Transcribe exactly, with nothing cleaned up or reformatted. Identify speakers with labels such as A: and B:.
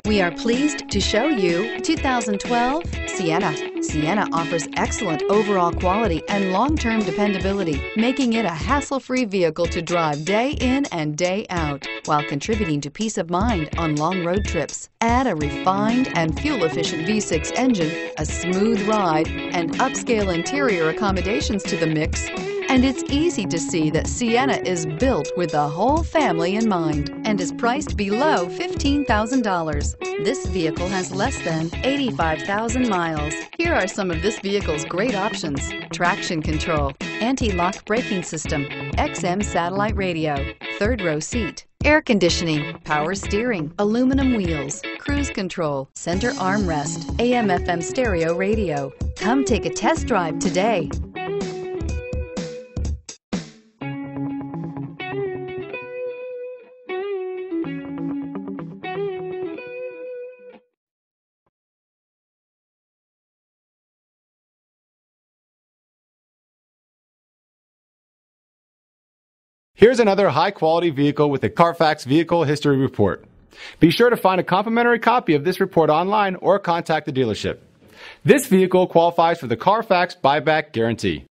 A: We are pleased to show you two thousand twelve Sienna. Sienna offers excellent overall quality and long-term dependability, making it a hassle-free vehicle to drive day in and day out, while contributing to peace of mind on long road trips. Add a refined and fuel-efficient V six engine, a smooth ride, and upscale interior accommodations to the mix, and it's easy to see that Sienna is built with the whole family in mind and is priced below fifteen thousand dollars. This vehicle has less than eighty-five thousand miles. Here are some of this vehicle's great options: traction control, anti-lock braking system, X M satellite radio, third row seat, air conditioning, power steering, aluminum wheels, cruise control, center armrest, A M F M stereo radio. Come take a test drive today.
B: Here's another high-quality vehicle with a Carfax Vehicle History Report. Be sure to find a complimentary copy of this report online or contact the dealership. This vehicle qualifies for the Carfax Buyback Guarantee.